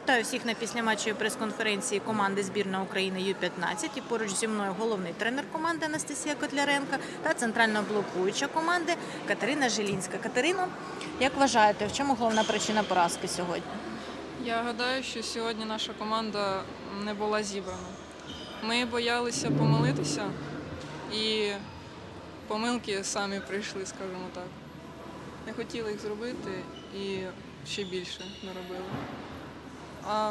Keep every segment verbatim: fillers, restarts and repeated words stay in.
Вітаю всіх на післяматчевій прес-конференції команди збірної України Ю п'ятнадцять. І поруч зі мною головний тренер команди Анастасія Котляренко та центральна блокуюча команди Катерина Жилінська. Катерино, як вважаєте, в чому головна причина поразки сьогодні? Я гадаю, що сьогодні наша команда не була зібрана. Ми боялися помилитися і помилки самі прийшли, скажімо так. Не хотіли їх зробити і ще більше не робили. А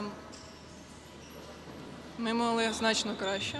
ми могли значно краще.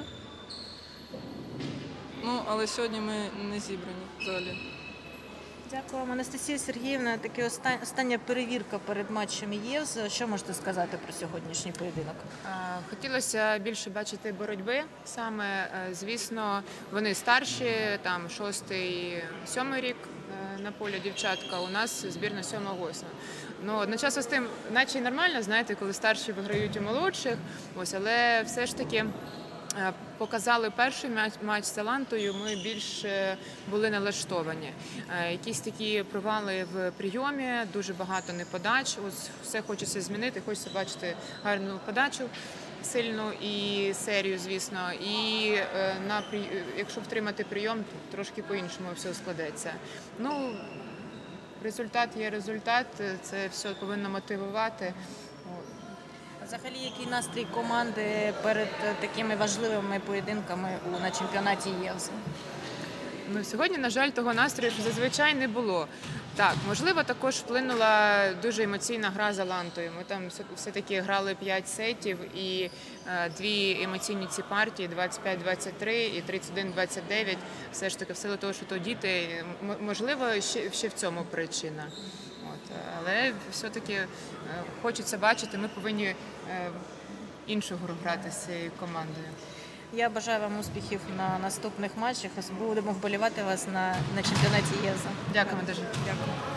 Ну, але сьогодні ми не зібрані взагалі. Дякую вам, Анастасія Сергіївна. Таки остання перевірка перед матчем ЄВЗ. Що можете сказати про сьогоднішній поєдинок? Хотілося більше бачити боротьби. Саме, звісно, вони старші, там шостий, сьомий рік на полі дівчатка, у нас збірна сьома-восьма. Ну, одночасно з тим, наче й нормально, знаєте, коли старші виграють у молодших, ось, але все ж таки показали перший матч, матч з Алантою, ми більш були налаштовані. Якісь такі провали в прийомі, дуже багато неподач, ось все хочеться змінити, хочеться бачити гарну подачу, сильну і серію, звісно, і на, якщо втримати прийом, то трошки по-іншому все складеться. Ну, результат є результат, це все повинно мотивувати. Взагалі, який настрій команди перед такими важливими поєдинками на чемпіонаті ЄВЗ? Ну, сьогодні, на жаль, того настрою зазвичай не було. Так, можливо, також вплинула дуже емоційна гра з Алантою. Ми там все-таки грали п'ять сетів і е, дві емоційні ці партії, двадцять п'ять двадцять три і тридцять один двадцять дев'ять. Все ж таки, в силу того, що то діти, можливо, ще, ще в цьому причина. От, але все-таки е, хочеться бачити, ми повинні е, іншу гру грати з цією командою. Я бажаю вам успіхів на наступних матчах. Будемо вболівати вас на, на чемпіонаті ЄВЗ. Дякуємо дуже. Дякую.